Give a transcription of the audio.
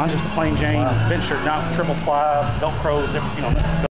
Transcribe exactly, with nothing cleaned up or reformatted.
Not just a plain Jane Wow. bench shirt, not triple ply, Velcros, every- you know.